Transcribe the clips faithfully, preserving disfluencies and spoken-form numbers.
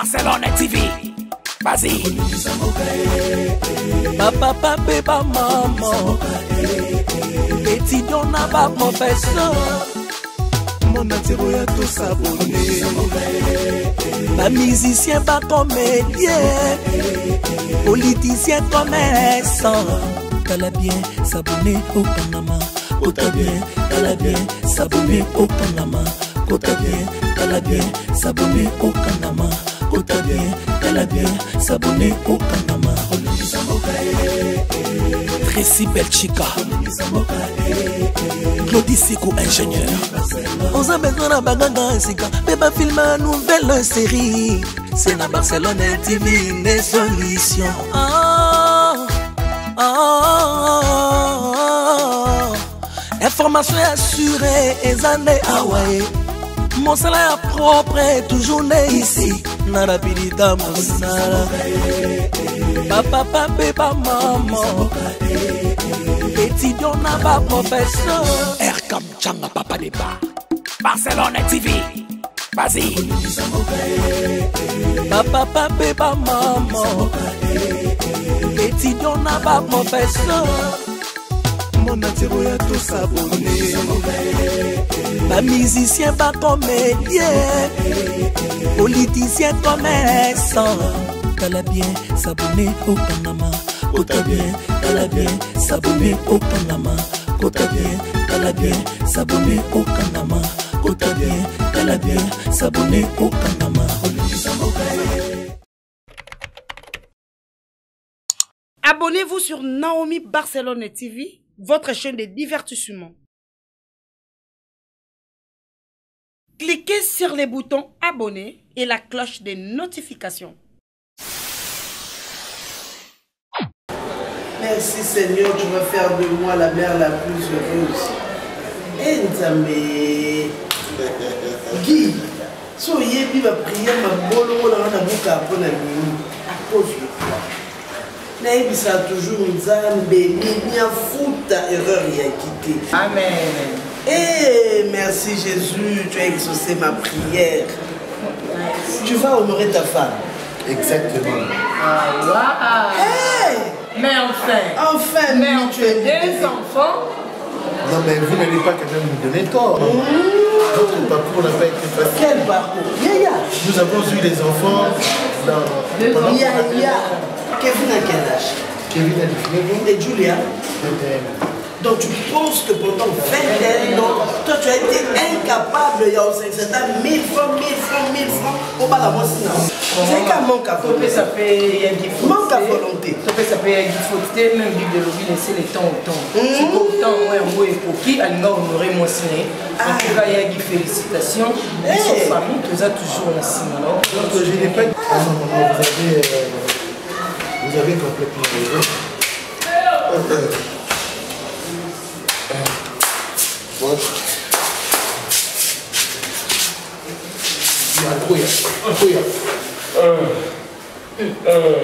Barcelone T V. Vas-y. Papa, papa, maman. Étudiant n'a pas professeur. Mon attiré à tous abonnés. Pas musicien, pas comédien. Politicien, commerçant. T'as bien s'abonner au Panama. T'as bien, t'as bien s'abonner au Panama. T'as bien, t'as bien s'abonner au Panama. T'as bien, t'as bien s'abonner au Panama. Tracy Belchica, Claudie Sikou, ingénieur. On a besoin d'un bagage, mais pas filmer une nouvelle série. C'est la Barcelone T V, les solutions. Oh, oh, oh, oh. Information assurée, et années Hawaii. Mon salaire propre est toujours né ici. Nara pilita monsala. Papa, papa, maman. Étudiant n'a pas professeur. Erkam Changa, papa débat. Barcelone T V. Vas-y. Papa, papa, maman. Étudiant n'a pas professeur. Mon attiré à tous abonnés. Pas musicien, pas comédien. Politicien, commerçant. T'as bien s'abonner au Panama. T'as bien, t'as bien s'abonner au Panama. T'as bien, t'as bien s'abonner au Panama. T'as bien, t'as bien s'abonner au Panama. Abonnez-vous sur Naomi Barcelone T V, votre chaîne de divertissement. Cliquez sur les boutons abonner et la cloche des notifications. Merci Seigneur, tu vas faire de moi la mère la plus heureuse. Et Nzambe, Guy, so yebi va prier ma bolo la na muka pona ni à cause de toi. Naïbi ça toujours Nzambe ni a fouta erreur y a quitté. Amen. Eh merci Jésus, tu as exaucé ma prière. Tu vas honorer ta femme. Exactement. Ah, wow. Hey! Mais enfin, enfin, mais on tu as deux enfants. Non mais vous n'allez pas quand même nous donner tort. Mmh. Votre parcours n'a pas été facile. Quel parcours? Yaya. Nous avons eu des enfants dans... Deux enfants. Yaya. Kevin a quel âge? Kevin a dix-neuf ans. Et Julia? vingt et un ans. Donc tu penses que pendant vingt et un ans, toi tu as été incapable, il y a mille francs, mille francs, mille francs, au bas la moitié. C'est qu'un manque à volonté. Ça fait manque à volonté. Ça fait il même vivre de l'oubli, laisser le temps au temps. C'est autant, ouais, ouais, pour qui Alina honoré mon ciné. En tout cas, il y a des félicitations. Et son famille, tout ça toujours en ciné. Donc je n'ai pas dit. Ah non, non, vous avez, euh, vous avez complètement raison. Voilà. Il y a un couille. Un couille. Euh. Euh.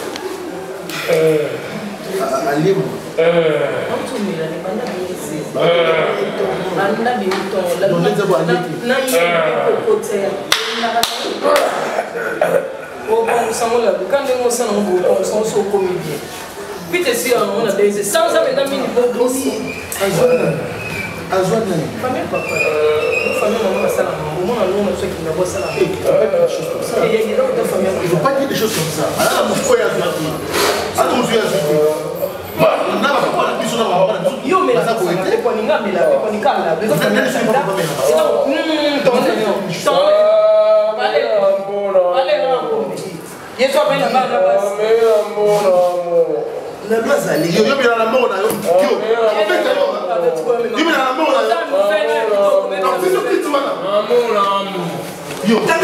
Euh. Allez, moi. Euh. Azwan nani? Famille papa. Famille maman va ça là. Au moins on a ceux qui n'ont pas ça là. Il ne faut pas dire des choses comme ça. Alors mon frère a dit. Alors mon frère a dit. On n'a pas la puissance on n'a pas la puissance. Yo mais ça pour être quoi ninga mais là quoi ninga là. Vous avez bien sûr pas pas bien. Hum, attendez. Attendez. Allez, allez, allez. Il soit bien là-bas là-bas. La loi Zali. Yo, yo, mais la mort là. Yo, yo, mais la mort là. Non, c'est ce que tu m'as là. Amour là, amour. Yo. On va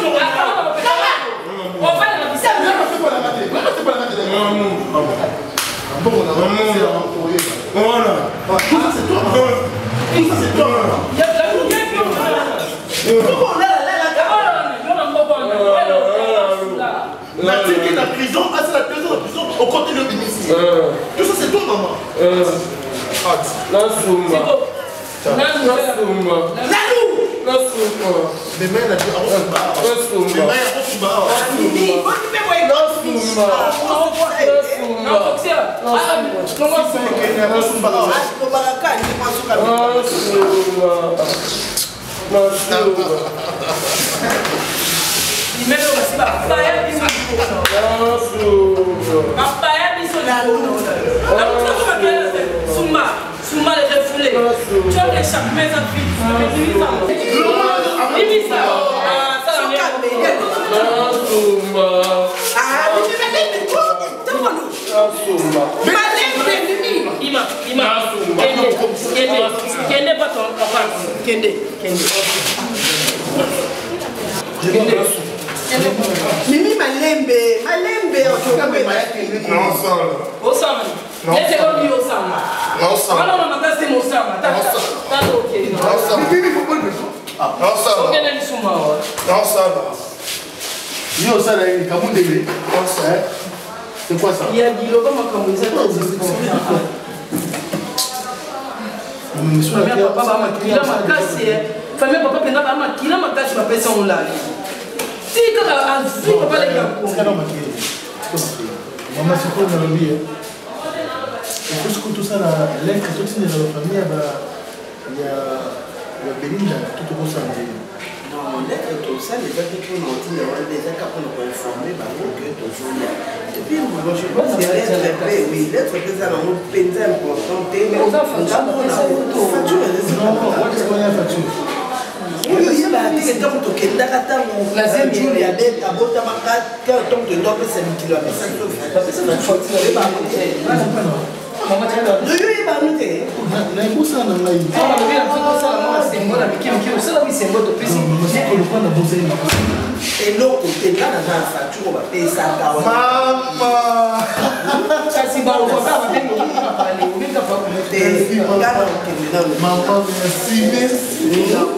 la visser. Non, c'est pas la mater. Non, c'est pas la mater. Amour. Bon, on a c'est la mort. Voilà. Ça c'est toi. Ça c'est toi. Il y a la lumière qui est là. Comment là là là la tique est la prison, ah c'est la prison, la prison, on continue de bénéficier. Tout ça c'est toi maman. Euh. La soumba. La soumba. La Demain, il a dit, ah, on se bat. Demain, on se bat. Mimi, on te fait ouais. Non, Mimi. Non, c'est ça. Non, c'est Souma les refoulés. Tu as des chaque maison de fille. Mimi ça. Ah, ça va bien. Ah, Souma. Ah, Mimi. Ima, Ima. Kende, Kende. Kende pas ton papa. Kende, Kende. Mimi Malembe, Malembe. Non, ça. Osama. Laissez-le lui Osama. Non, ça. Non, non, non, c'est mon Osama. T'as ok. Non, ça. Mimi, il faut pas le faire. Non, ça. Ok, n'est-ce pas. Non, ça. Yo, ça, là, il y a un délai. Non, ça. C'est quoi ça? Il y a dit, le comment comme vous êtes. Famille papa va makila makasi eh. Famille papa penda ba makila makasi ba pesa on la. Si ka azi papa le ka ko. Maman c'est quoi dans la vie? Est-ce que tout ça là, l'aide que tout ça dans la famille il y a il y a Belinda tout au ça. Non, l'aide tout ça les gens qui ont menti là, les gens qui ont informé bah que toujours là. Et puis moi je pense que l'aide oui, l'aide que ça là on peine important mais on va faire facture non non, what is going on facture? Oui, il y a des gens qui ont été la deuxième jour il y a des tableaux tabac que tant que donc c'est un kilomètre ça fait ça une faute c'est pas maman tu as oui oui bah nous t'es na ikusa na ngai ah le bien tout ça là c'est moi la qui qui ça là oui c'est moi de plus c'est que le point de bosser et l'autre côté là dans la facture on va payer ça maman ça c'est bon on va pas parler on va parler on va pas parler maman merci merci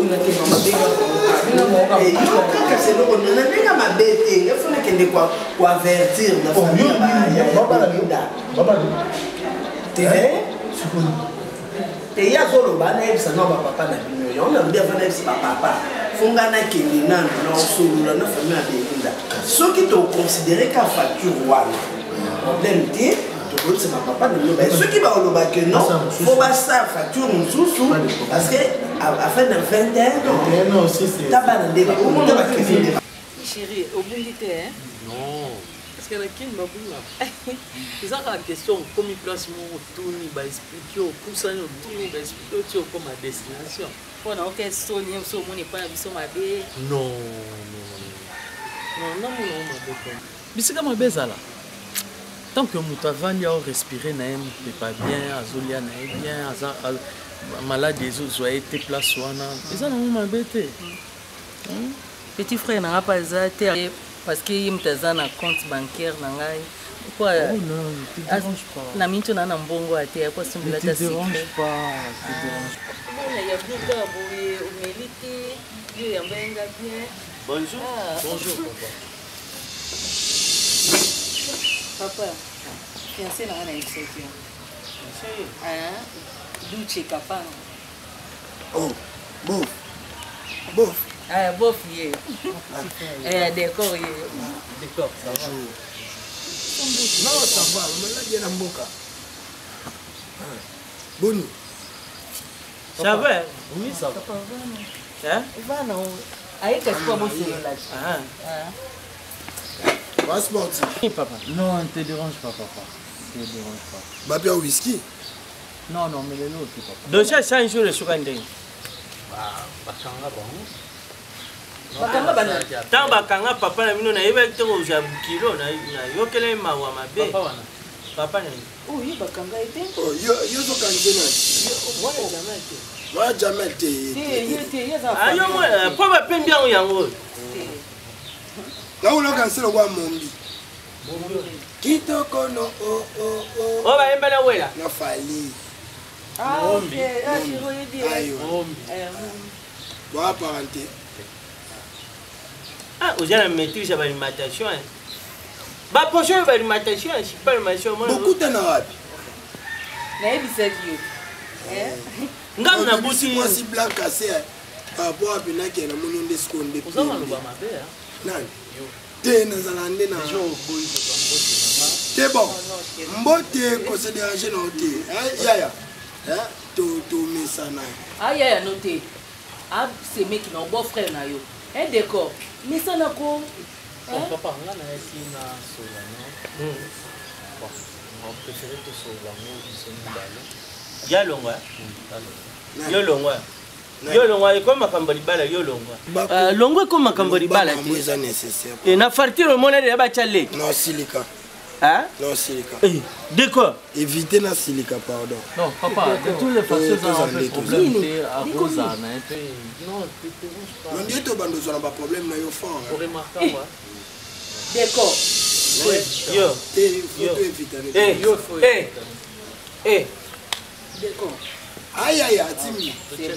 et yo kaka c'est le on a déjà ma bête il faut que quoi quoi avertir la famille baba la baba terrain te ya zolo bana ebisa na papa na bino yo na mbia fana ebisa papa funga na kindi na na solula na famille ya Belinda soki to considérer ka facture wana problème te to ko c'est ma papa na yo ba soki ba oloba que non faut ba sa facture mususu parce que à fin de vingt et un ans non aussi c'est tabana de ba ko ta ba kindi chérie obungite hein non parce que la kin babunga c'est ça la question comme il place mon tour ni ba expliquer pour ça nous tour ba expliquer tu comme à destination pour na OK soni so moni pa biso mabe non non non non non mabe bisika mabe zala tant que mutavandi a respirer na em pas bien azolia na bien aza malade des autres a été place wana ça na mabe te petit frère n'a pas été parce qu'il y a un compte bancaire pourquoi na minto na mbongo ate kwa sumbila ta secret dérange pas ça dérange bon il y a plus de boye humilité Dieu yambenga bien bonjour bonjour papa papa fiancé na na exception ah duche kapano oh bof bof ah bof yé eh décor yé décor ça va non ça va on l'a bien en boca Boni ça va oui ça va hein va non aïe qu'est-ce qu'on fait là ah ah passeport papa non ne te dérange pas papa ne te dérange pas bah bien whisky non non mais le l'autre papa donc ça ça un jour le sucre ndenge bah bakanga bon bakanga bana tant bakanga papa na bino na yeba te ko ja kilo na yo kele mawa mabe papa wana papa na oh yi bakanga ete oh yo yo zo kanjena moi jamais te moi jamais te te te yeza ayo moi papa pembi yango yango na ulo kanselo kwa mombi kitoko no oh oh oh oh ba embana wela na fali ah ok ah chiro yedi mombi bon apparenté ah vous avez la maîtrise de l'alimentation hein bah prochain l'alimentation je sais pas l'alimentation beaucoup de n'arabe na ebisa bio eh ngam na busi moi si blanc cassé par rapport à Pinaki, il a mon nom de seconde. Vous avez un mabe, hein? Non. T'es dans un landé. T'es bon. Mbote, considéré noté. Yaya. Tu mets ça là. Ah, yaya, noté. Ah, c'est mec qui n'a pas frère. Un décor. Mais ça n'a pas. Papa, on a ici na Solano. Bon, on préfère que Solano soit une Ya longwa. Yo longwa. Yo longwa iko makambo libala yo longwa. Longwa iko makambo libala ti. C'est nécessaire. Et na fartir au monde de ba chale. Non silica. Hein? Non silica. Eh, de quoi? Éviter la silica pardon. Non, papa, de toutes les façons ça on peut problème à cause à non, non, Dieu te bande sur un problème na yo fort. Pour remarquer moi. D'accord. Yo. Il faut éviter. Eh, yo. Eh. Eh. D'accord. Aïe aïe aïe, Timmy.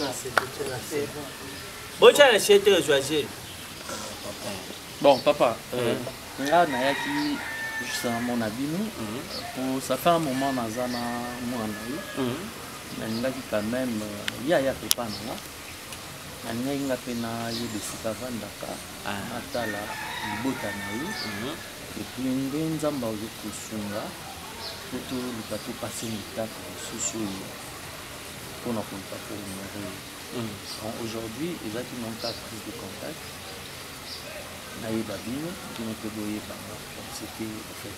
Bon, tu as acheté le choisir. Bon, papa, là, Nayaki, c'est mon avis, nous. Ça fait un moment, Nazana, moi, on a eu. Quand même, il y a pas là. On a pena eu de Sitavandaka, Atala, Botanaï, et puis une zamba au Kusunga, tout le bateau passé une étape sous on n'a pas pour mourir. Aujourd'hui, ils ont une prise de contact. Naïe Babine, qui nous peut voyer par là. C'était en fait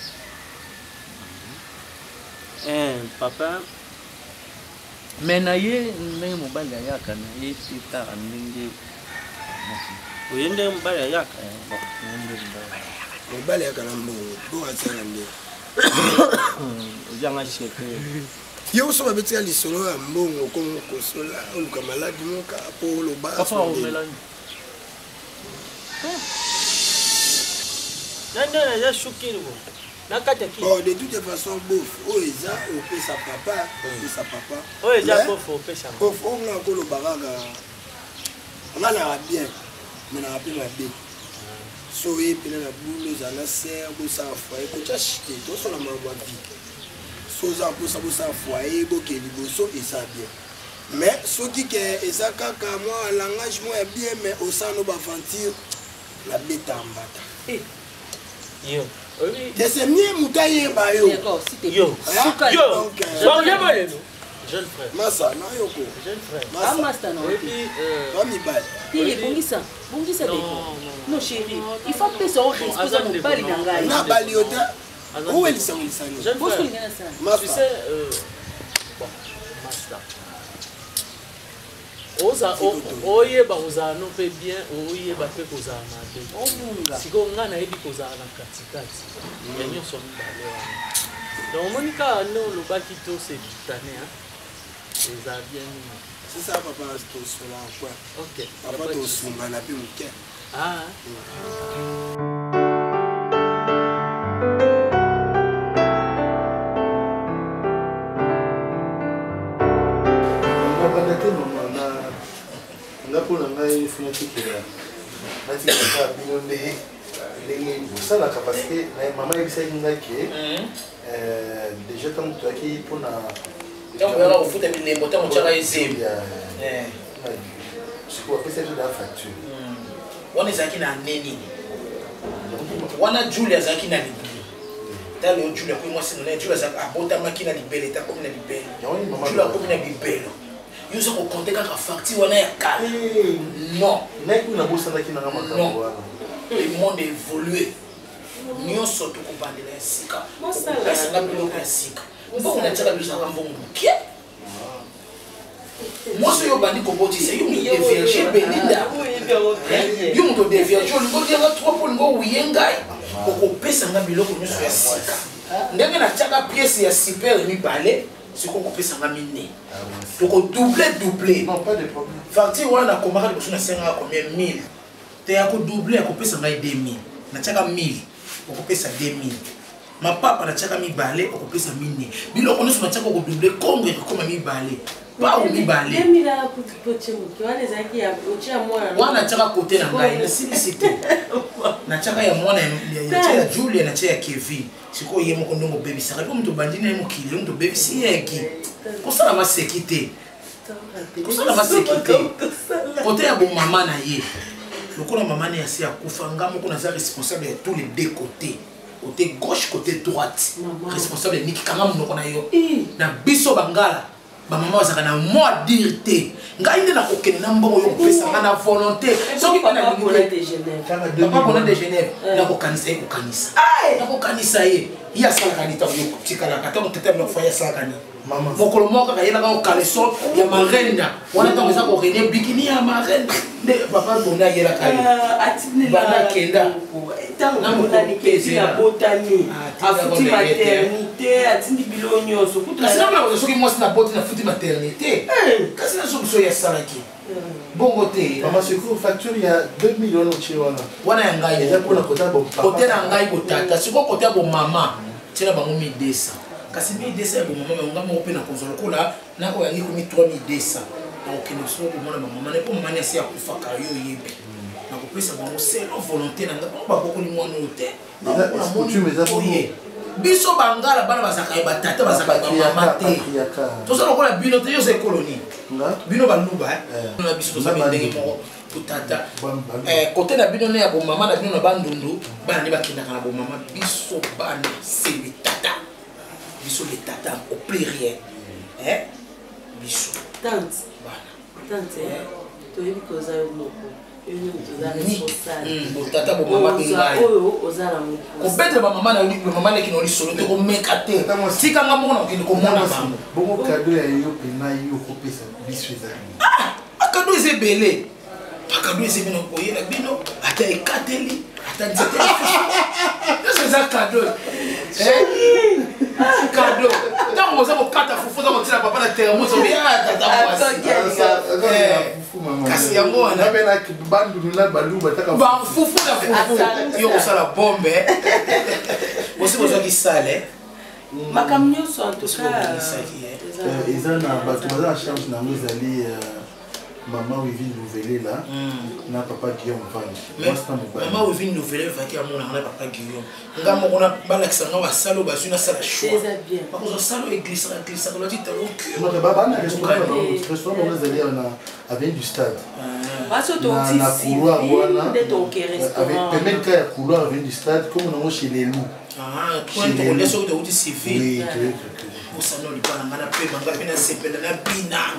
ça. Eh, papa. Mais Naïe, Naïe Mobile Yaka, Naïe, c'est tard, Naïe. Oui, Naïe Mobile Yaka. Mobile Yaka, bon, c'est un J'en achète. Yo so babeti ya lisolo ya mbongo ko kosola oluka maladi moka po lo ba papa o melani nanda ya shukiri bo nakata ki oh de toute façon bof o eza o pesa papa o sa papa o eza bof o pesa bof o nga ko lo baraga nga na bien mais na rappeler la bien so e pena na boule za na ser bo sa fa e ko cha chite to so la mwa vie soza pour ça pour ça foyer boké liboso et ça bien mais ce qui est ça kaka moi langage moi bien mais au sein no ba aventure la bête en bata eh yo oui c'est mieux mutaye ba yo d'accord si t'es yo yo bon yabale jeune frère massa na yoko jeune frère ah master non et puis euh ami ba ti bongisa bongisa déco non chérie il faut que ça on respecte mon bali na ngai na bali ota où est-ce que ça nous jeune frère tu sais euh bon master oza oyeba kozala no pe bien oyeba pe kozala na te siko nga nayebi kozala na katikati ya nyonso mibale wana donc monika ne olobaki to sebitane eza bien nini c'est ça papa tosola quoi ok papa tosunga na pe moke ah pour la main phonétique là nati ka bino ndé ndenge bosala capacité na mama ebisa ngaki euh déjà tant que qui pour na donc on va foutre des motos on tira ici eh c'est quoi que c'est de la facture on est aquí na neni wana Julia zaki na libeli talo Julia ko moi c'est na Julia zaki abota makina libeli ta comme na libeli Julia comme na libeli yo so ko compter ka facture wana ya kala non nek na bosa na kina ngama kambo wana le monde évolué nyonso to ko bandela sika ça na bilo ka sika bon na tsaka bisa ka mbongo ke moi so yo bandi ko boti c'est yo mi déverger belinda yo mo to déverger on go dire trois pour ngo wiyengai ko ko pesa nga biloko nyonso ya sika ndenge na tsaka pièce ya super mi balé c'est qu'on peut s'en amener. Donc doubler, doubler. Non, pas de problème. Facture on a commandé pour ça cinq combien mille. Tu as doubler, on peut s'en aller deux mille. Na tchaka mille, on peut ça deux mille. Ma papa na tchaka mi balé, on peut ça mille. Bilo on se tchaka ko doubler comme comme mi balé. Pas ou mi balé. deux mille là pour petit mo. Qui wana zaki ya ochi ya mwana. Wana tchaka côté na ngai, na simplicité. Na tchaka ya mwana ya tchaka Julia na tchaka Kevin. Siko yemo ko ndongo baby saka ko mto bandine mo kile mto baby si yeki ko sala ma sécurité ko sala ma sécurité côté ya bon maman na ye. Le côté maman na yasi akufa ngamo ko na za responsable de tous les deux côtés. Côté gauche, côté droite. Responsable de Niki kanga munoko na yo. Na biso bangala. Ba maman za kana mo dire te. Ngai nde na kokene na mbongo yo pesa na volonté. Soki papa bonnet de Genève. Papa bonnet de Genève. Na ko kanisa ko kanisa. Na ko kanisa ye. Ya sala kanita yo tikala kata mo tete mo foya sala kanita. Maman. Mokolo moko ka yela ka kaleso ya marenda. Wana tango za ko rene bikini ya marenda. Papa bonnet yela kali. Atine bana kenda. Tango na nikezi ya botani. Afuti maternité, atindi bilo nyonso. Kasi na mwa soki mwasi na boti na futi maternité. Kasi na soki ya salaki. Bongo te. Maman secours facture il y a deux millions au Chiwana. Wana ya ngai. Eza pour la côté bon papa. Côté na ngai botata. Siko côté bon maman. Tina bango mille deux cents. Kasi mille deux cents bon maman nga mo pe na konzolo kola na ko yangi ko mi trois mille deux cents. Donc nous sommes pour moi maman ne pour maman ne sia kufa ka yo yebe. Na ko pesa bango c'est la volonté na nga ba ko ni mwana ote. Est-ce que tu me as dit biso bangala bana bazaka ba tata bazaka ba maman te. To ça ko la bino te yo c'est colonie. Bino ba luba eh. Na biso to ça ndenge mo tata. Eh côté na bino ne ya bo maman na bino na bandundu bana ne bakinda kana bo maman biso bana c'est les tata. Biso les tata au pluriel. Eh biso tante bana tante to yebi ko za yo moko. Tata bo mama bingai oyo ozala moko ko betre ba mama na li mama le kinoli solo te ko mekate tika nga moko na ko ko mona bango bongo cadeau ya yo pena yo ko pesa biso za ah cadeau c'est belé pas cadeau c'est bino ko yela bino ata ekateli ata nzete c'est ça cadeau eh cadeau tant on ça ko kata fufu za ko tira papa na terre mo so bien tata moi kasi yango wana bena bandu nula balu bataka ba fufu na fufu yo sala bombe aussi besoin qui sale makam nyonso en tout cas eza na bato baza charge na ngozali maman Wivine Nouvelle là na papa Guillaume Van maman Wivine Nouvelle va qui amona na papa Guillaume nga moko na balakisa nga ba salo ba suna sala choix pas ko salo église na église ko lati talo moi ba ba na restaurant restaurant ngozali na avec du stade parce que ton petit couloir voilà de ton restaurant avec même cas couloir avec du stade comme on a chez les loups ah quand on laisse au de civil oui osano libana ngana pe banga pe na sepela na bina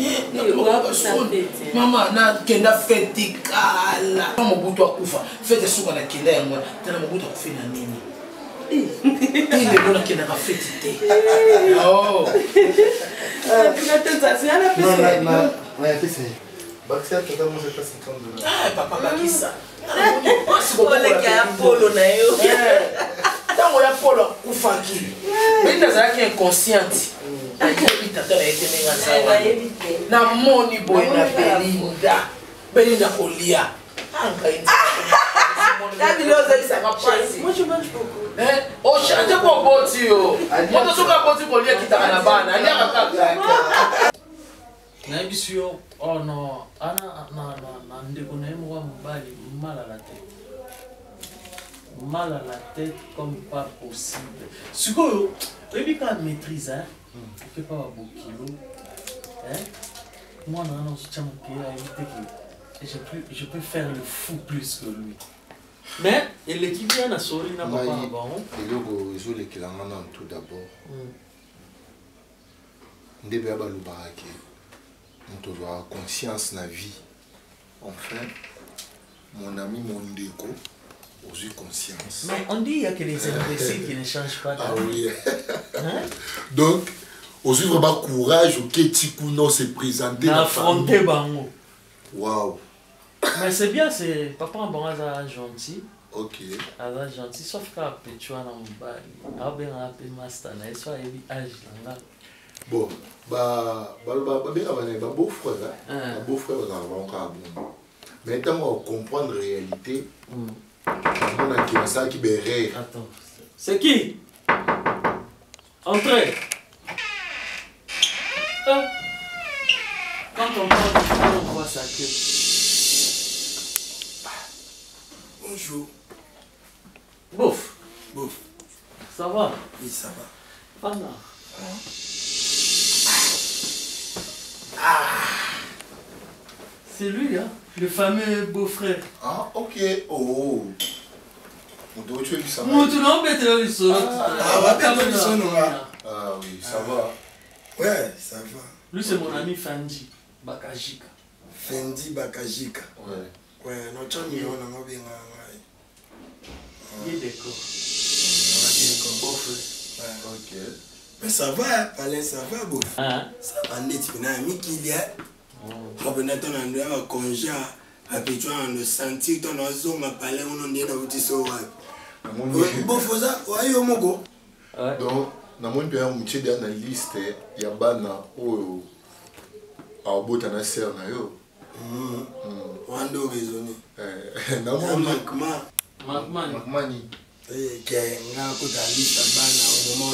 mama na kenda fete kala mama butu akufa fete suka na kenda yango tena mobutu akufa na nini ile bona kenda ka fete te oh pina tata c'est la non na na na pese bakisa tata mo c'est cinquante dollars ah papa bakisa ole ka polo na yo tango ya polo kufaki benda za yake inconsciente ayebi tata na ete nenga sawa na moni boy na Belinda Belinda kolia anga indi David Loza ça va passer moi je mange beaucoup eh o change ko boti yo moto soka boti kolia kitaka na bana alia kaka na bisio oh no ana na na na ndeko na yemo wa mobali mal à la tête mal à la tête comme pas possible. Ce que tu quand maîtrise, hein, tu fais pas beaucoup de kilos, hein. Moi, non, non, je tiens mon pied à éviter que je peux, je peux faire le fou plus que lui. Mais l'équipe vient à sourire, n'a pas bon. Et le jour les qu'il en a tout d'abord. Ndebe abalubaraki. On doit avoir conscience na vie. Enfin, mon ami mon ndeko. Aux yeux conscience. Mais on dit qu'il y a que les imbéciles qui ne changent pas. Ah oui. Hein? Donc, aux yeux vraiment courage, ok, Tikuno s'est présenté. Affronter Bango. Waouh. Mais c'est bien, c'est papa bon hasard gentil. Ok. Alors gentil, sauf qu'à tu as un bal. Ah ben un peu master, na soit évi âge là. Bon, bah, bah, bah, bah, bien bah, beau frère, hein. Beau frère, on a encore bon. Maintenant, on comprend la réalité. On a qui a ça qui béret. Attends, c'est qui? Entrez. Ah. Quand on parle, on voit sa queue. Bonjour. Bouf. Bouf. Ça va? Oui, ça va. Pas mal. Ah. C'est lui, hein, le fameux beau-frère. Ah, ok. Oh. On doit tuer ça. Moi, tu n'as pas été là, il saute. Ah, Ah oui, ça va. Ouais, ça va. Lui, c'est mon ami Fendi Bakajika. Fendi Bakajika. Ouais. Ouais, notre ami, on a bien. Il est d'accord. Ok. Mais ça va, Palais, ça va, beau. Ah. Ça va, net, tu n'as mis qu'il y a. On peut attendre un congé. Après, tu as le sentir, ton oiseau m'a parlé, on est dans le petit saut. Bon, faut ça, ouais, au Mogo. Donc, dans mon pays, on a dans la liste, il y a Bana, oh, à Botana Serre, yo. Hum. On doit raisonner. Dans mon Makma. Makma. Makmani. Qui est un peu dans la liste, Bana, au moment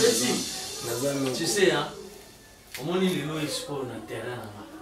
où. Tu sais, hein, au moment où il est sport dans le terrain,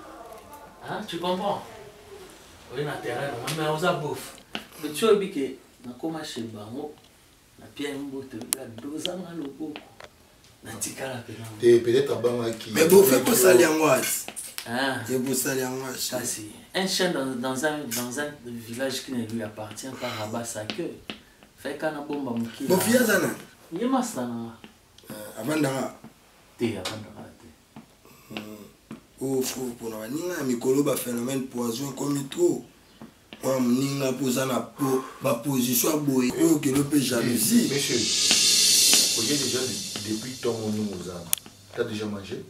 hein, tu comprends? Oui, dans le terrain, mais on a bouffe. Mais tu as dit que, dans comment chez Bango, na pierre mbote, la deux ans à l'eau, na tikala pénal. Et peut-être à Banga qui. Mais vous faites pour ça, les angoisses. Ah. Et pour ça, les angoisses. Ça, c'est un chien dans, dans, un, dans un village qui ne lui appartient pas, rabat sa queue. Fait qu'on a bombe à mouki. Vous faites ça, non? Il y a masse là. Avant d'ara. T'es avant d'ara. Oh, faut pour nous ninga mikolo ba phénomène poison comme trop. Moi ninga posa na po ba position boy. Oh que le peu jalousie. Monsieur, vous avez déjà depuis ton nom aux âmes. Tu as déjà mangé?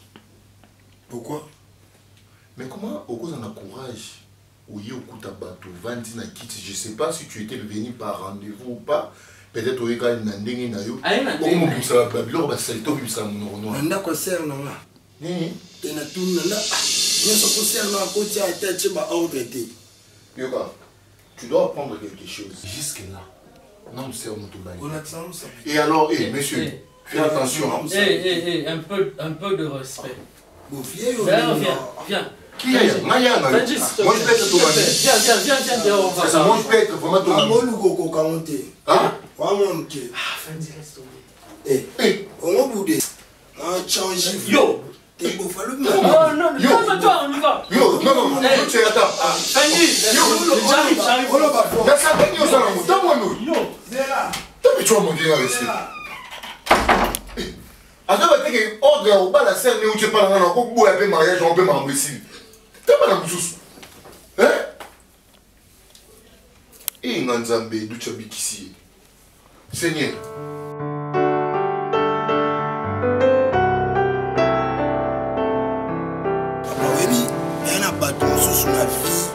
Pourquoi? Mais comment au cause on a courage ou y au coup tabato vingt na kit, je sais pas si tu étais venu par rendez-vous ou pas. Peut-être au égal na ndenge na yo. Comment vous ça Babylone ba c'est toi qui ça mon nom. Nda ko ser non là. Ni tena tout là. Nous sommes concernés à côté à tête ba ordre été. Yoka, tu dois apprendre quelque chose. Jusque là. Non, c'est au motobaï. Et alors, eh, monsieur, fais attention. Eh, eh, eh, un peu, un peu de respect. Bon, viens, viens, viens. Qui est Maya? Moi, je peux être ton ami. Viens, viens, viens, viens, viens. C'est ça, moi, je peux être vraiment ton ami. Ah, bon, nous, on va monter. Hein? On va monter. Ah, Fendi, laisse tomber. Eh, eh, on va bouder. On va changer. Yo! T'es beau, fallu me. Non, non, calme-toi, on y va. Yo, non, non, non, tu es attends. Fendi, j'arrive, j'arrive. On va Il y a ça, Fendi, ça, donne-moi nous. Yo! C'est là. Tu vas monter là, rester. Alors, tu vas dire que ordre au bas la scène où tu parles dans un beau un mariage, on peut m'embêter. Tu pas la bouche. Hein? Et Nganzambe, d'où tu habites ici? Seigneur. Sur la vie,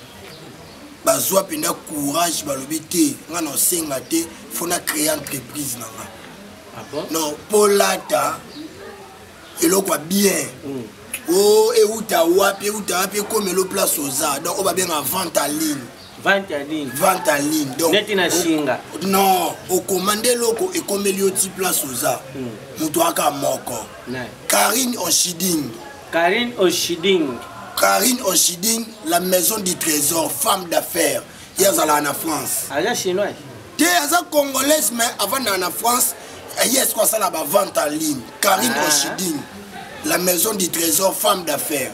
bazwa pena courage balobi te nga na senga te fona créer entreprise na nga. Ah bon? Non, polata eloko bien. Oh, et où ta wapi, où ta wapi comme le place aux arts. Donc on va bien en vente en ligne. Vente en ligne. Vente en ligne. Donc net na shinga. Non, au commander loko et comme le petit place aux arts. Mutu aka moko. Karine Oshiding. Karine Oshiding. Karine Oshiding, la maison du trésor, femme d'affaires. Hier, elle est en France. Elle est chinoise. Elle est congolaise, mais avant d'être en France, elle est en vente en ligne. Karine ah. Oshiding, la maison du trésor, femme d'affaires.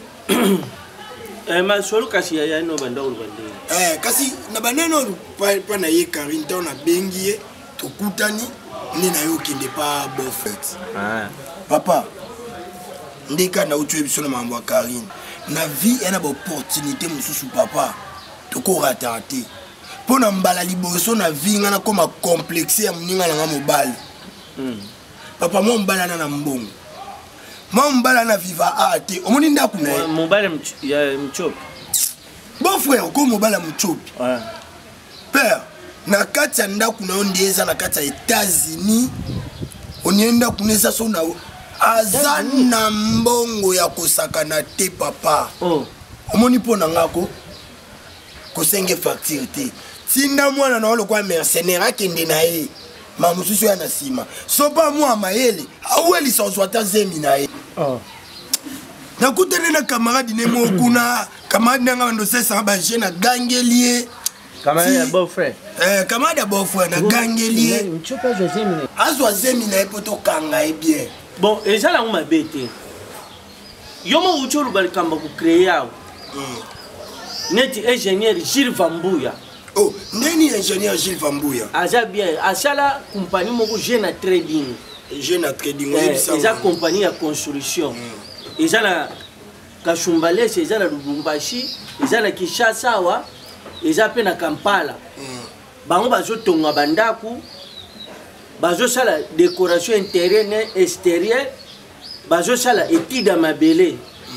Eh, ma solo kasi ya no banda ulwande. Eh, kasi na baneno pa pa na ye Karine to na bengie to kutani ni na yo kinde pa bofet. Ah. Papa, ndika na utu ebiso na mambo Karine. Na vie ena ba opportunité mususu papa toko ratante pona mbala liboso na vie ngana koma complexe ya mninga na mobali mm. Papa mo mbala na mbongo mo mbala na viva ate omoni ndaku na mobali ya mchopi bon frère ko mobali mchopi ouais. Père na kati ya ndaku na ondeza na kati ya États-Unis onienda kunesa so na aza na mbongo ya kosakana te papa. Oh. Omoni pona ngako kosenge facture te. Tinda mwana na olo kwa mercenaire akende na ye. Ma mususu ya na sima. So pa mwa mayele, aweli sozwata zemi na ye. Oh. Na kutene na camarade ne mo kuna, camarade nga ndo sesa ba jeune gangelie. Camarade ya beau-frère. Eh, camarade ya beau-frère na gangelie. Mchopa zemi na. Azwa zemi na epoto kanga e bien. Bon, et ça là on m'a bêté. Yo mo ucholu bal kamba ku créer. neti ingénieur Gilles Vambouya. Oh, neni ingénieur Gilles Vambouya. Aza bien, asala compagnie moko jeune trading. Jeune trading, oui, ça. Eza compagnie à construction. Eza na Kasumbalese, eza na Lubumbashi, eza na Kinshasa wa, eza pe na Kampala. Bango bazo tonga bandaku, bazo sala décoration intérieure et extérieure, bazo sala étude à mabele.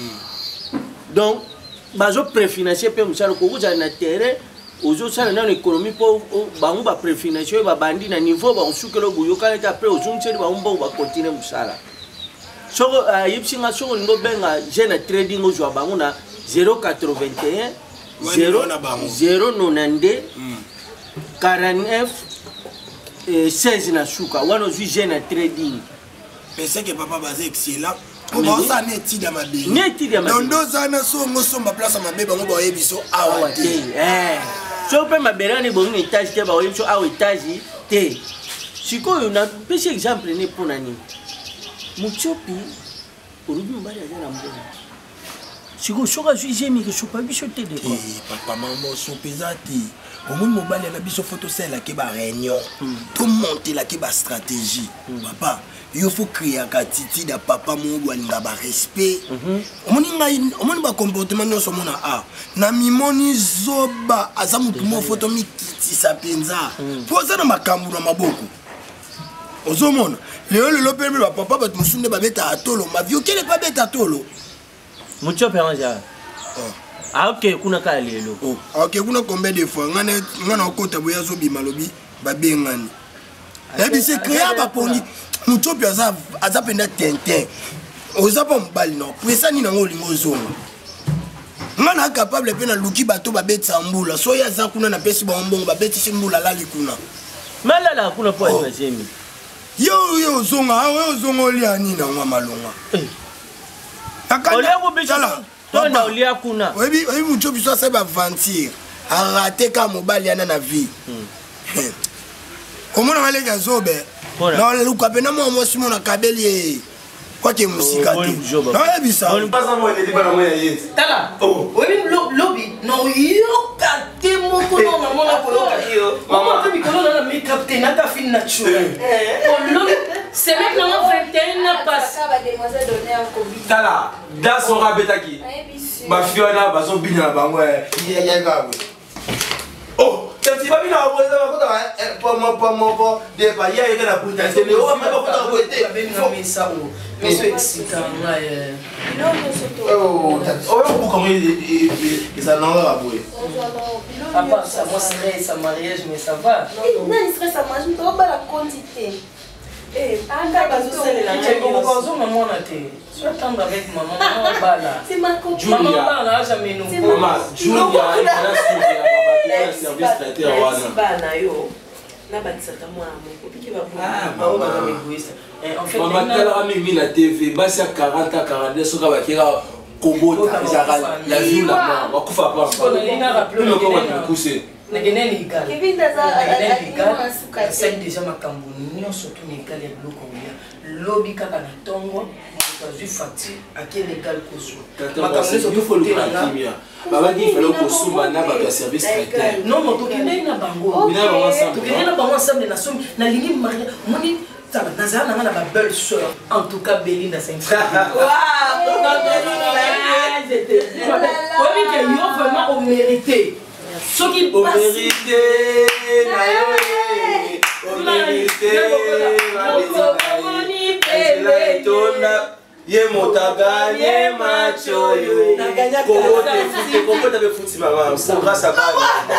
Donc bazo préfinancer pe musala ko uza na terrain, ozo sala na économie po bango ba préfinancer ba bandi na niveau ba usukelo buyoka eta après ozumtseli ba umba ba continuer musala. Soko yipsinga soko ngo benga jeune trading ozwa bango na zéro quatre-vingt-un zéro zéro quatre-vingt-deux quarante-neuf seize na suka wana ozwi jeune trading. Mais c'est que papa basé excellent. Comment ça n'est-il dans ma vie? N'est-il dans ma vie? Dans deux années, si on sommes à place à ma bébé, on va y biso awa te. Eh. Si on peut ma belle bon étage te ba biso awa étage te. Siko on a pêché exemple né pour nani. Muchopi orubi mbali ya na mbona. Siko soka suis j'ai mis que sopa biso te de quoi. Papa maman so pesati. Au monde mobile la biso photo celle là qui ba réunion. Tout monter là qui ba stratégie. Papa il faut créer un attitude à papa mon walinga ba respect. Omoni ngai omoni ba comportement no so mona a. Na mimoni zoba azamu tumo photo mi kiti sapenza. Poza na makambu na maboko. Ozomona. Leo le lopembe ba papa ba musunde ba beta atolo. Ma vieux kele pas beta atolo. Mucho pe anja. Ah OK kuna ka lelo. Oh, OK kuna combien de fois ngana ngana okota boya zobi malobi ba bengani. La bi se créer ba pongi. Muchopi aza aza penda tintin. Oza pa mbali non. Pesa ni nango lingo zonga. Ngana capable pe na luki bato ba betsa mbula. So ya za kuna na pesi ba mbongo ba betisi mbula lali kuna. Mala la kuna po ya jemi. Yo yo zonga, yo zonga olia ni na ngwa malonga. Olia ko bisala. To na olia kuna. Obi obi muchopi so sa ba aventure. A rater ka mobali ana na vie. Komona ngale ka zobe. Non, le loup capé, non, moi, si mon acabeli, quoi que musique, non, il ça. On passe à moi, il est pas la moyenne. Tala, oh, oui, lobby, non, il y a des mots qu'on a, mon apollo, maman, tu me connais, on a mis capté, n'a pas fini naturel. C'est maintenant vingt et un n'a pas ça, mademoiselle donner un Covid. Tala, dans son rabetaki. Ma fiona, bah, son bina, bah, ouais, il y a un gars. Oh, tu vas bien avoir des pas moi, pas moi, des paillettes, il y a la bouteille. C'est le haut, mais pas pour t'embêter. Mais ça, mais c'est excitant. Oh, oh, comment il ça n'en va pas. À part ça, moi, stress à mariage, mais ça va. Non, il stress à mariage, mais on va la quantité. Eh, maman, sois tendre avec maman, maman bala. C'est ma copine. Maman bala, jamais nous. Maman, Julia, il a un service traiteur. Maman, elle a mis la T V, basse à quarante à quarante-deux, ce qu'on va dire. Combo, la vie ou la mort, on ne pas. Kevin Daza c'est déjà ma cambouille, surtout les gars les blocs combien. Lobby kaka na tongo, tu fatigue à quel égal koso. Il faut le pratiquer. Baba dit il fallait que Souma n'a pas de service traiteur. Non, non, tu n'es pas bango. Tu n'es pas bango ensemble na somme na ligne mariage. Moni ça va Nazar na ma belle sœur. En tout cas Belinda cinq. Waouh! Oui, que yo vraiment au mérité. Ce qui au mérité, au mérité, ye motaga ye macho yo komo te fute komo te fute maman c'est grâce à toi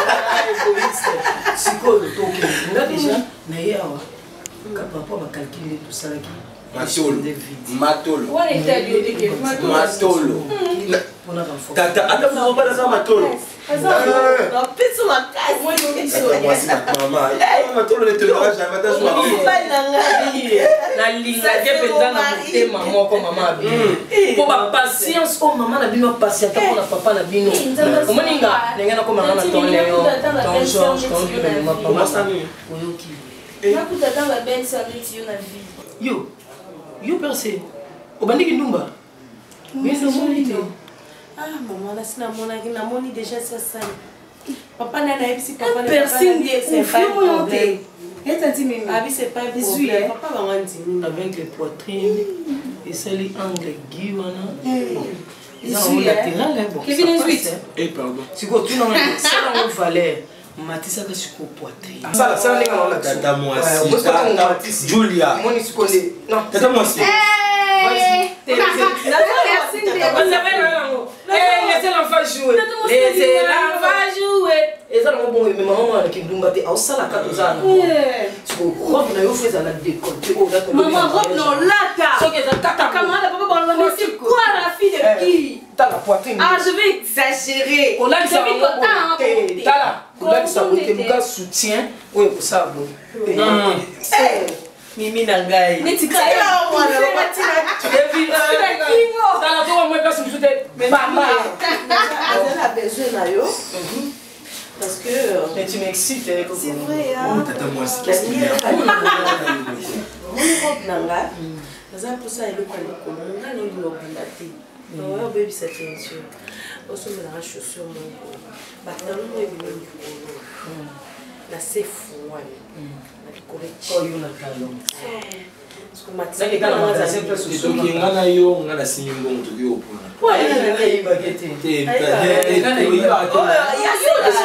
siko le toke nga déjà na yawa ka papa ba calculer tout ça là matolo matolo on était lié de matolo tata ata vous pas dans matolo non pisse ma case moi c'est maman matolo ne te donnera jamais ta joie na linga ke penda na motema moko mama abi po ba patience o mama na bino patience ko na papa na bino o moninga nenga na ko mama na ton leo ton Georges ton bino mama ça oyoki na kuta dans la belle service yo na vie yo yo percé o bandiki ndumba mais no molito Ah, maman, là, c'est la monnaie déjà, c'est ça. Papa n'a pas si papa n'a pas c'est pas un problème. Ah oui, c'est pas un problème. Papa va m'en dire. Avec les poitrines, et c'est les angles guillemets. Ils sont latéral, bon. Kevin est huit. Eh, pardon. Si quoi, tu n'en as pas valeur. Matissa que je coupe poitrine. Ça, ça, les gars, tata moi aussi. Julia. Moi, je connais. Non, tata moi aussi. Vas-y. Laissez l'enfant jouer. Laissez l'enfant jouer. Et ça, on va maman qui nous battait au salon à quatorze ans. Tu vois, robe, on a fait ça la décolte. Maman, robe, non, là, t'as. T'as comment la papa, on va c'est quoi la fille de qui? T'as la poitrine. Ah, je vais exagérer. On a dit ça. T'as là. On a dit ça. On a soutien. Oui, pour ça. Mimi Nangai. Mais tu crées là, moi, tu es vite. T'as la tour, moi, je suis de maman. Elle a besoin de yo. Parce que. Mais tu m'excites. C'est vrai, hein. Tata moi aussi. Qu'est-ce qu'il y a? Mon robe Nanga. Ça pour ça, elle est pas le commun. On a le logo là-dessus. Non, on baby cette ceinture. On se met la chaussure mon corps. Bâtiment est venu du colo. La c'est fou, ouais. Oh, you na talon. Parce que Mathieu, c'est quand on a sempre sous ce qui ngana yo ngana sinyo ngo to yo pona. Ouais, il a eu baguette. Te ngana yo ba to. Il y a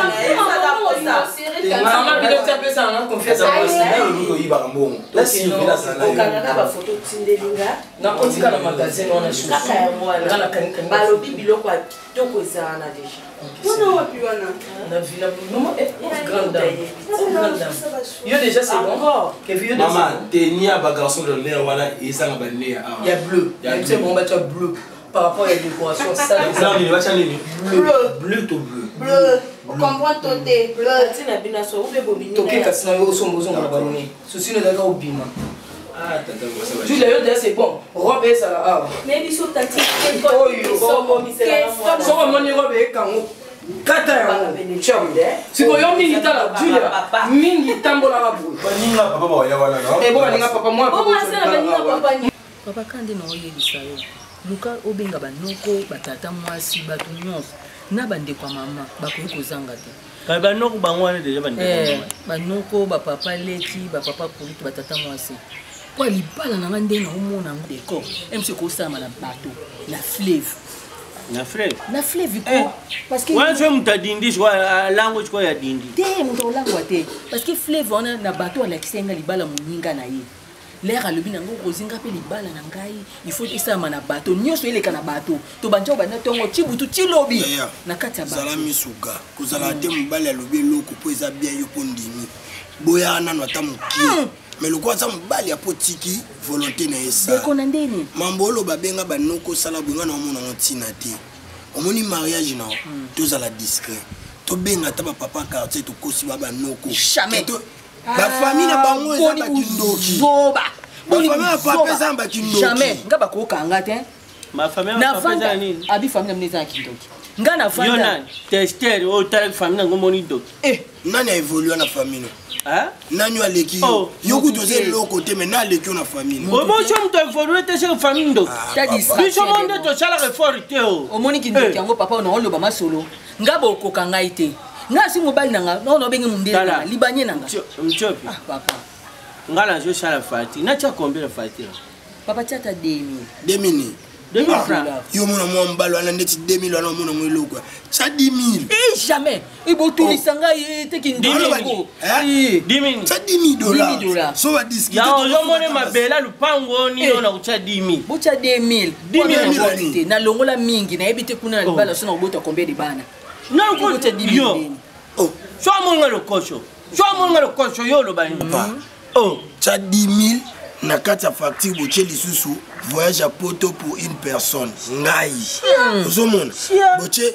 ça. Maman bi te pesa na confiance à moi. Yo iba mbongo. La sinyo bila sana. Au Canada ba photo tindelinga. Na otika na magazine wana shuka. Kaka ya mwana. Ngana kan ba lobi biloko toko ezana déjà. Wana wapi wana? Na villa maman est grande dame. Grande dame. Yo déjà c'est bon. Que vieux de maman, tenia ba garçon de l'air wana et ça ba l'air. Il y a bleu. Il y a tu sais bon bah tu as bleu par rapport à la décoration ça. Non, il va changer bleu. Bleu to bleu. Bleu. On comprend toté. Bleu. Tina bina so ube bobini. Toké kasina yo so mbozo na bani. Ceci ne daga obima. Ah, tata moi ça va. Tu l'as eu c'est bon. Robe ça là. Ah. Mais biso tati. Oh yo. So mo mi c'est là. So mo ni robe kango. Kata yango chombe siko yo mingi tala Julia mingi tambola babu baninga papa ba ya wana no e bo baninga papa moi bo moi ça baninga papa ni papa kande na oyebisa yo luka obenga banoko batata mwasi batu nyonso na bande kwa mama bakoyi kozanga te ka banoko bango wana deja bande eh banoko ba papa leki ba papa kuliki batata mwasi kwa libala na ngande na omona ngo deko mc ko sama na bato na fleuve na fleuve na fleuve ko parce que ouais je mutadindi kwa language kwa ya dindi te muto lango te parce que fleuve on na bato ala kisenga libala muninga na ye l'air alobi nango kozinga pe libala na ngai il faut esama na bato nyonso eleka na bato to banja bana tongo chibutu chilobi na kati ya bato zala misuka kozala te mobali alobi eloko po eza bien yo po ndimi boya nano ata mokie mais le quoi ça mobali apo tiki volonté na esa deko na ndeni mambo olo babenga banoko sala bunga na omona ntina te omoni mariage na tozala discret to benga ta ba papa quartier to kosi ba banoko jamais ba famille na bango eza ba kindoki zoba ba famille na papa eza ba kindoki jamais ngaba ko kanga te ma famille na papa eza nini abi famille na eza kindoki nga na vanda yona tester o tala famille ngo moni doki eh nani a évolué na famille hein nani aleki yo yoku toze loko te mais na aleki na famille o bo chom to évolué te sur famille ndo tadi biso monde to chala effort te o o moni kindoki yango papa na oloba masolo ngaba ko kanga ite nga si mobali nanga no no bengi mundele na libanye nanga mchopi ah papa ngala jo shala fati na cha combien la fati papa chata demi demi deux mille francs yo mona mo mbalo ala ndeti deux mille wana mona mo eloko ça dix mille eh jamais et botu lisanga te kindoko eh dix mille ça dix mille dollars so va discuter ya yo mona mabela lupango ni na kucha dix mille bucha deux mille dix mille na longola mingi na ebite kuna na libala sona obota combien de bana na ko bucha dix mille oh so monga le kocho so monga le kocho yo lo bani oh ça dix mille na kati ya facture boche lisusu voyage à Poto pour une personne ngai ozomona boche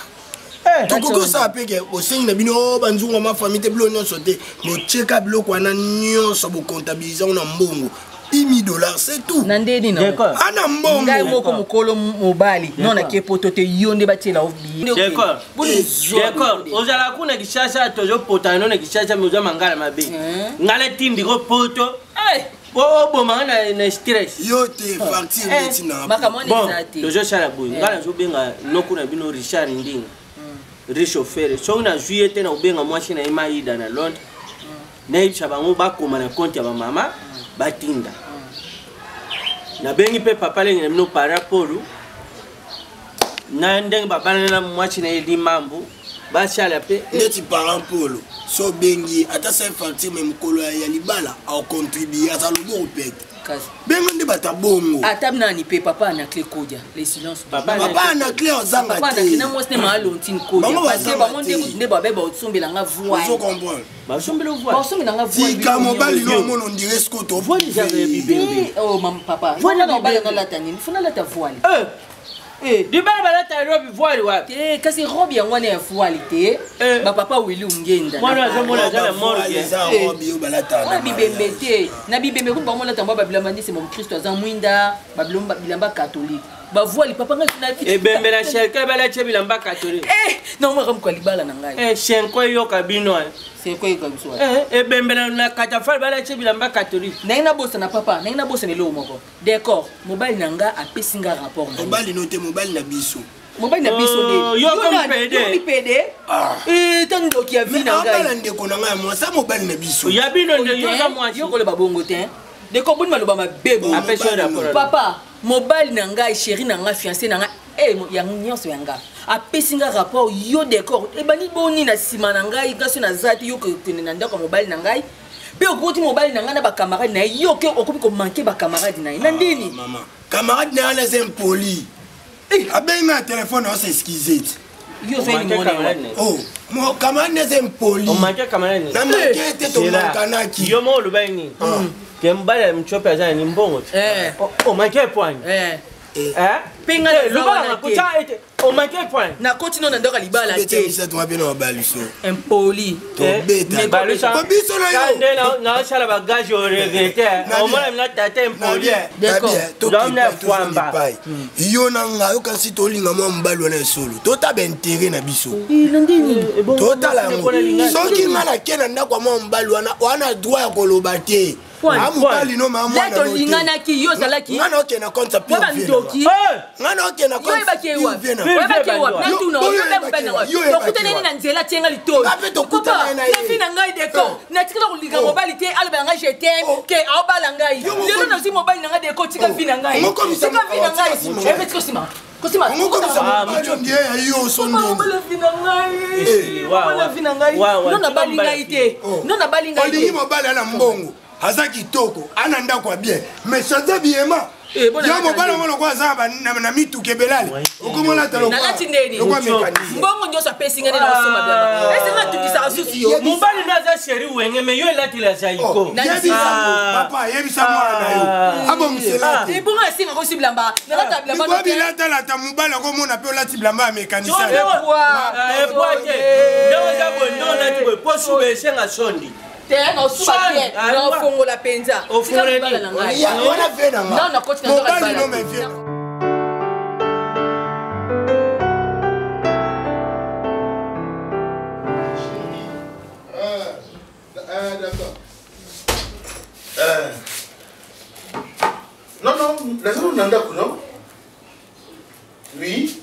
tokoko sa peke osengi na bino banzungu ma famille te bilo nyonso te boche ka biloko wana nyonso bo comptabiliser na mbongo dix mille dollars c'est tout nandeni na ana mbongo ngai moko mukolo mobali nona ke poto te yonde batela obi d'accord d'accord ozala kuna kishasha tojo potano na kishasha moza mangala mabe ngale tindi ko poto eh Oh, bon, on a stress. Yo, t'es facture maintenant. Bon, le jeu c'est la bouille. Ngala zo benga noko na bino Richard Ndinga. Riche offert. So na juillet te na benga mwasi na imaida na Londres. Na icha bango ba koma na compte ya ba mama batinda. Na bengi pe papa lengi na bino para polo. Na ndenge baba na mwasi na eli mambo. Ba sala pe neti para polo. So bengi ata sa facture même kolo ya libala a contribuer à le bon pète. Bengo ndi bata bongo. Atab na ni pe papa na clé kodia. Les silences. Papa na clé ozanga te. Papa na kina mosne ma lontine kodia. Parce que ba monte ne ba beba otsombela nga voix. Je comprends. Ba sombela voix. Ba sombela nga voix. Si ka mobali no mono on dirait ce que to voix j'avais bibembe. Oh maman papa. Voilà na bala na latani. Funa la ta voix. Eh. Eh, di bala bala ta robe voile wa. Eh, kasi robe ya ngwana ya voile te. Ba papa wili ungenda. Mwana za mwana za la morgue. Za robe yo bala ta. Na bibembe te. Na bibembe ko ba mona tamba ba bilamba ndi c'est mon Christ za mwinda, ba bilamba bilamba catholique. Ba voile papa nga na e bembe na shelke bala che bilamba catholique. Eh, non moi comme libala na ngai. Eh, shenko yo kabino. C'est quoi comme ça? Eh, e bembe na katafal bala che bilamba catholique. Na ina bossa na papa, na ina bossa ne lo moko. D'accord, mobile nanga a pesinga rapport. Mobile no te mobile na biso. Mobile na biso de. Yo comme pédé. Yo pédé. Ah. Eh, tan do ki a vi na ngai. Mobile ndeko na ngai moi ça mobile na biso. Ya bino de yo za moi. Yo ko le babongo te. De ko buni maloba ma bebo. Apesho rapport. Papa, mobile na ngai chéri na ngai fiancé na ngai. Eh, ya nyonso yanga. A pesinga rapport yo d'accord. E bani boni na sima na ngai gaso na zati yo ko tenena ndako mobile na ngai. Pe okoti mobile na ngai na ba camarade na yo ke okomi ko manquer ba camarade na na ndini. Maman, camarade na les impolis. Eh, abenga téléphone on s'excuser. Yo so ni mona. Oh, mon camarade les impolis. On manquait camarade. Na manquer te to mankanaki. Yo mo lo bani. Kembala mchope aza ni mbongo. Eh. Oh, manquait point. Eh. Eh? Pinga le bala kuta ete o manquait point. Na continue na ndoka libala te. Te bisa to mabino baluso. Impoli. To beta. Baluso. Ko biso na yo. Kande na na sala bagage o regete. O mona na tata impoli. D'accord. To na kwamba. Yo na nga yo kansi to linga mo mbalo na solo. To ta ben intérêt na biso. Ndini. To ta la. Soki ngala kena ndako mo mbalo wana wana droit ya koloba te. Amubali no mama mwana no lingana ki yo sala ki ngana okena konta pia baba ndoki ngana okena konta yo baki wa yo baki wa na tu no yo ba bana wa to kutana ni nzela tienga lito to kutana na na fina ngai deko na tika ko linga mobile te alba ngai je t'aime ke au bala ngai lelo na si mobile ngai deko tika fina ngai tika fina ngai e petiko sima Kosima, ngoko msa mbacho ndiye hiyo sondo. Mbona fina ngai? Mbona fina ngai? Nona bali ngai te. Nona bali ngai. Olingi mobile ana mbongo. Aza kitoko, ana ndako kwa bien. Mais chaza biema. Yo mobile ngolo kwa zaba na mitu kebelale. Okomona talo kwa. Na lati ndeni. Kwa mekanisme. Mbongo ndio sa pesinga na soma baba. Ese nga tukisa asusi yo. Mobile ndaza sheri wenge me yo lati la zaiko. Papa yebisa mwana na yo. Abo msela. E bonga singa ko siblamba. Na lata blamba. Ko bilata la ta mobile ko mona pe lati blamba mekanisme. E boite. Ndio za bondo lati ko posube senga sondi. Te na suba te na fongo la penza. Ofure ni. Ya wana vena nga. Non na koti na ndoka bala. No me vena. Ah, d'accord. Euh... Non, non, la zone Nandaku, non? Oui.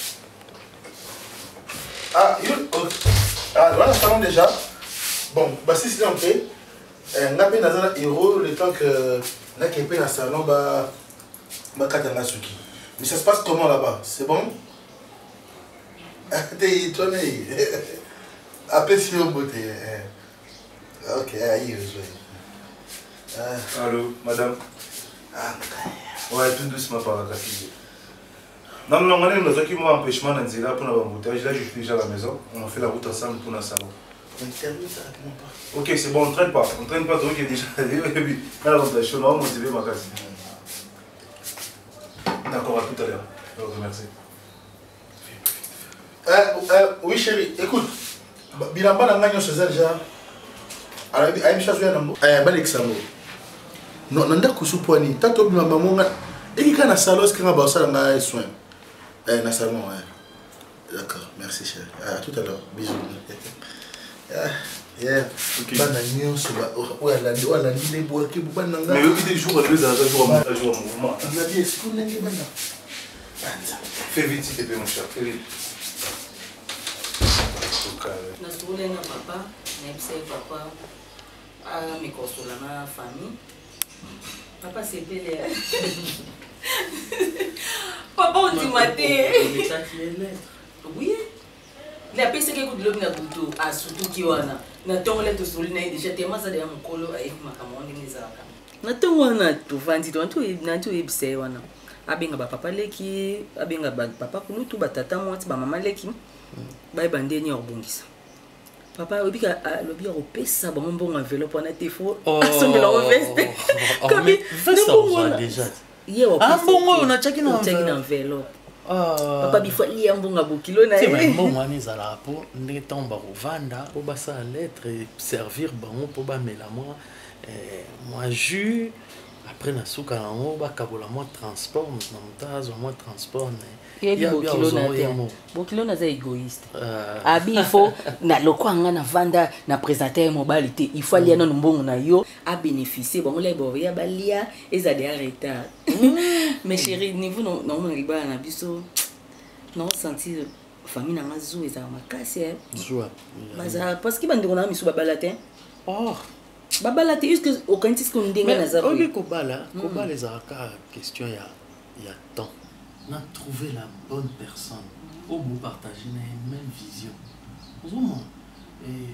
Ah, il... Oh. Ah, voilà, salon déjà. Bon, bah si c'est un peu. On a bien un héros le temps que là qui est dans le salon, bah, bah, Katanasuki. Mais ça se passe comment là-bas? C'est bon? T'es étonné. Après, c'est au beauté. Ok, aïe, je vais. Allô, madame. Ah, ouais, tout doucement par la fille. Non, non, on est dans un empêchement dans Zéla pour l'embouteillage. Là, je suis déjà à la maison. On a fait la route ensemble pour le salon. Interview, ça répond pas. Ok, c'est bon, on ne traîne pas. On ne traîne pas, donc il est déjà allé. Et puis, là, on a chaud, on va motiver ma case. D'accord, à tout à l'heure. Je vous remercie. Euh, euh, oui, chérie, écoute. Bilamba n'a pas chez elle déjà. Alors, il y a une chose qui est Alexandre. Non, non, d'accord, sous poignet. Tant que maman monga, et qui a na salon, ce qui m'a bossé dans la soin. Eh, na salon, ouais. D'accord, merci chérie. À tout à l'heure. Bisous. bana nyonso oyo alandi leboyaki bana nga mais yoki te jour alobezalaka jour ya mouvement nabi esiko ndenge bana fais vite s'il te plaît mon cher fais vite nasukulenga papa nayebisa ye papa amikosola na famille papa sepele papa ondima te oui le apesaki ekuti lobi na butu asutuki wana na ntongo le tosoli na ye deja tema aza deya mokolo ayebi makambo wana ndenge ezalaka na ntongo wana tovandi nanti oyebisa ye wana abenga bapapa leki abenga bapapa kulutu batata mwati bamama leki bayeba ndeni ya kobongisa papa obika alobi ya kopesa bango mbongo enveloppe wana te fo asongela ngo veste komi ye wapesambongo unachaki na enveloppe papa bifo lia mbongo bokilo na ye mbongo wana ezalaka mpo ndenge ntango bakovanda mpo basala lettre servir bango mpo bamela mwa mwa jus après nasuka nango bakabola mwa transport na moto azwa mwa transport bokilo naza égoïste abi ifo na lokwanga na vanda na présenter mobile te il faut alia nano mbongo na yo a bénéficier bango la boya balia eza de retard mais chérie niveau na mona libala na biso non sentir famille na mazu eza makasi joie baza parce que bandeko na misu babala te oh babala te est-ce que aucun tisque ndenge na za oki kobala kobala ezalaka question ya ya temps na trouver la bonne personne au bout partager la même vision vraiment et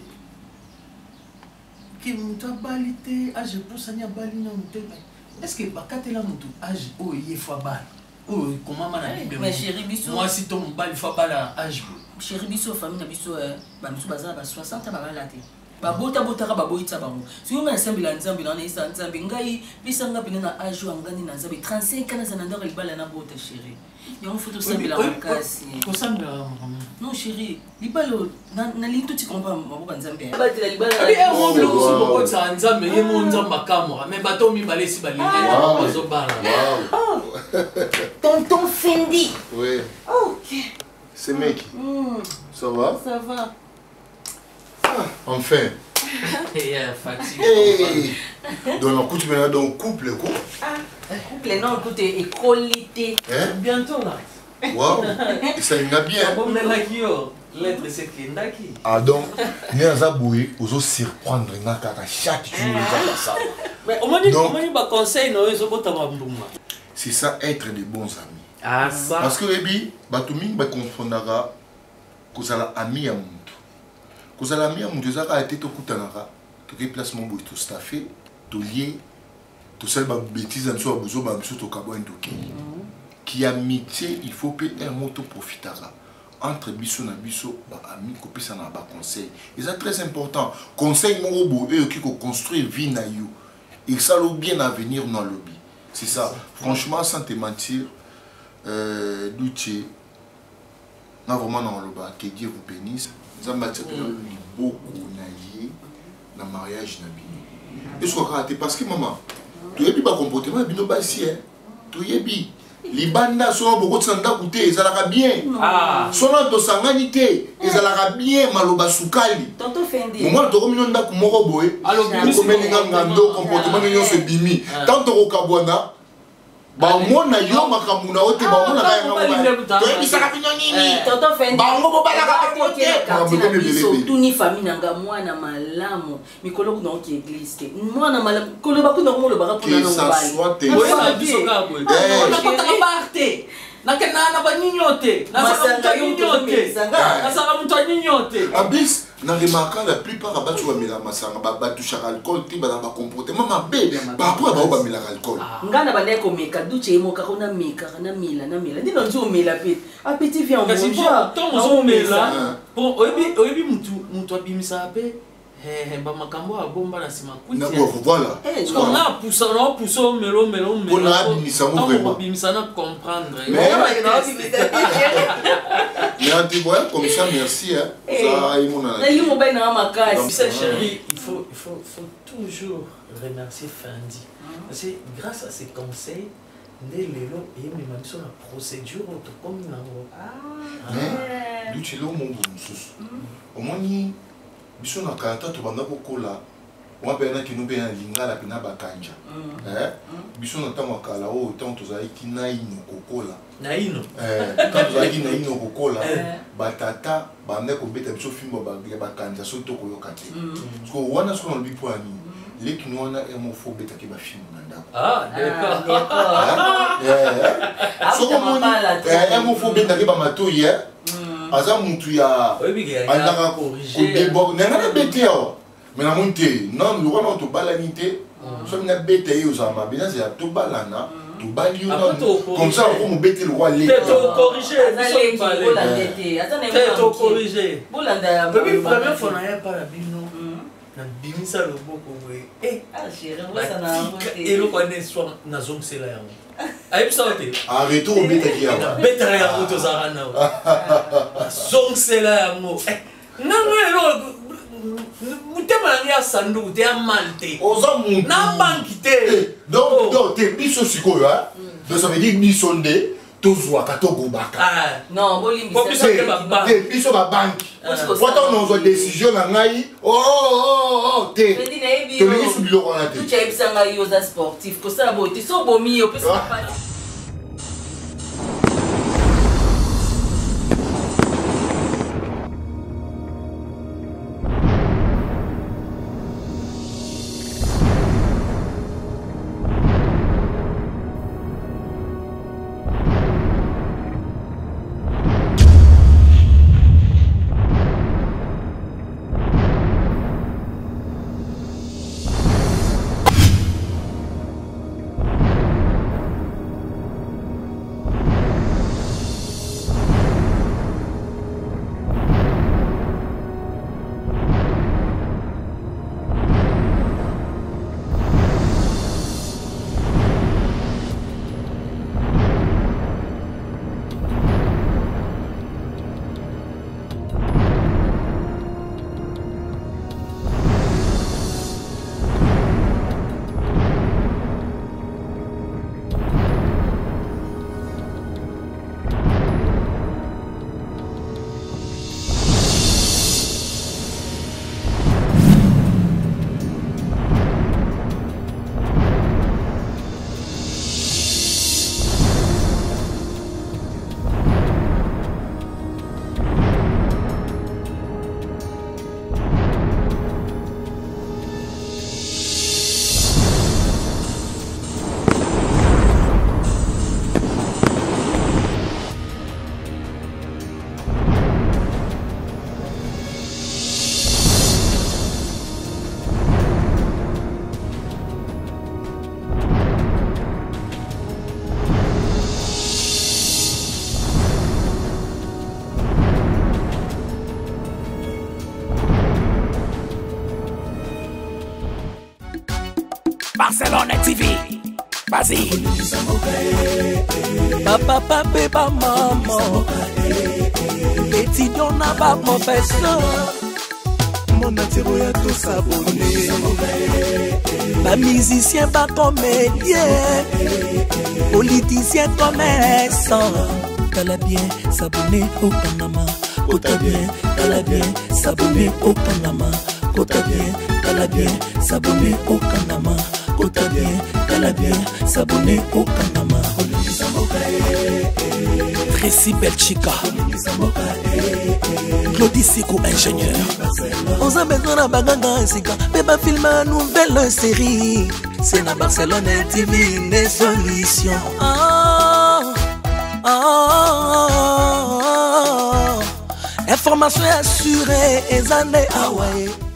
que mutabali te age posanya bali na mutebe est-ce que bakatela mutu age o yefa bal o comment mana bibe mais chérie biso moi si ton bal fa bala age chérie biso famille na biso ba biso baza ba soixante ba bala te babota botaka baboyitsa bango soki nga nasambela nzambe na esa nzambe ngai bisanga pene na age wangani na nzambe trente-cinq ans na ndako libala na bota chérie yango faut tosambela makasi kosambela non chérie libalo na linto ti comprend maboka nzambe batela libala eh mo bloko so boko tsa nzambe ye mo nzamba kamora mais bato mi balesi balile bazo bala tonton Fendi oui OK c'est mec ça va ça va enfin. Yeah, fatigué. Hey. Donc, écoute, maintenant, donc, couple, quoi. Ah, couple, non, écoute, écolité. Hein? Bientôt, là. Waouh. Ça y a bien. Bon, mais là, qui est l'être, c'est qui est ah, donc, nous avons boué, nous allons surprendre, nous allons chaque jour, nous allons ça. Mais, on m'a dit, on m'a dit, conseil, non, ils ont pas c'est ça, être des bons amis. Ah, ça. Parce que, Ebi, Batouming, bah, confondra, que ça l'a ami à mon. Kozala mi amu dezaka ate to kutanaka to ke placement boy to staffé to lié to sel ba bêtise en so abuzo ba biso to kabo ndoki qui amitié il faut payer un mot to profitara entre biso na biso ba ami ko pesa na ba conseil et ça très important conseil mo bo e qui ko construire vie na yo et ça le bien à venir dans le lobby c'est ça franchement sans te mentir euh Douché na vraiment dans le bas que Dieu vous bénisse. Ça m'a dit beaucoup naïe dans le mariage. Et je crois que parce que maman, tu es bien comportement, tu es bien ici. Tu es bien. Les bandes sont beaucoup de sanda coûté, ils allaient bien. Son nom de sanganité, ils allaient bien maloba soukali. Tonton Fendi. Moi, tu as mis un daku moroboé. Alors, tu as mis un comportement de se bimi. Tant que tu as kabwana. Ba mona yo makamuna ote ba mona kaya ngoma to ebisaka pinyo nini tonton Fendi bango bo bala ka pote biso tuni famille nanga mwana malamu mikolo kuna oki église te mwana malamu kolo ba kuna ngolo ba kuna no bali oya biso ka boy ona kota ka parte nakena na ba nyinyote na saka nyinyote na saka mtu nyinyote abis na remarquant la plupart à battu amila masanga ba batu char alcool ti ba ba comportement mabe ba pour ba ba mila alcool ngana ba ndeko meka duche emoka kona meka na mila na mila ndino nzo mela pe a petit vient manger ton zo mela bon oyebi oyebi mtu mtu abimisa pe eh ba makambo abomba na sima kuti na voilà on a poussé on a poussé melo melo melo on a abimisa mo vraiment abimisa na comprendre mais mais en tout cas comme ça merci hein ça il mon na lui mon bain na makasi ça chérie il faut il faut faut toujours remercier Fendi parce que grâce à ses conseils ndé lelo et même sur la procédure to comme na ah d'où tu l'as mon bon au moins biso na kala to banda kokola on pena ki nous be en lingala pina bakanja eh biso na tango kala o tango tozali kina ino kokola na ino eh tango tozali kina ino kokola batata banda ko beta biso fimbo ba bakanja so to koyoka te parce que wana so na bipo ani les qui nous ont homophobe qui va filmer ah d'accord eh so comme eh homophobe qui va matoyer aza mutu ya andaka corriger ko nanga beteo mais na monte non le roi to balanité so na bete yo za mabina c'est to balana to bali yo comme ça on me bete le roi les to corriger biso balé to corriger bolanda depuis première fois na ya para bino na bimisa loboko we eh ah chérie on va ça na et le connaît soit na zone c'est là yango ayi saute a retour au bete qui a bete ya moto za na zone c'est là yango non non mutema ya sandu te ya malte oza mutu na banki te donc donc te biso sikoyo hein donc ça veut dire biso nde tozwaka tokobaka non bolimbisa biso babanki poto nozwa décision na ngai oh te tolingi su biloko wana te tuchayebisa ngai oza sportif kosala boye te so bomi opesa Barcelone T V, vas-y. Papa, papa, papa, maman. Étudiant n'a pas professeur. Mon attiré à tous abonnés. Pas musicien, pas comédien. Politicien, commerçant. T'as bien s'abonner au Panama. T'as bien, t'as bien s'abonner au Panama. T'as bien, t'as bien s'abonner au Panama. T'as bien, t'as bien s'abonner au Panama. Tracy Belchica, Claudie Siko ingénieur. On a besoin d'un bagage sika, bébé film une nouvelle série. C'est la Barcelone T V, une solution. Oh, oh, oh, oh. Information assurée, et années Hawaii.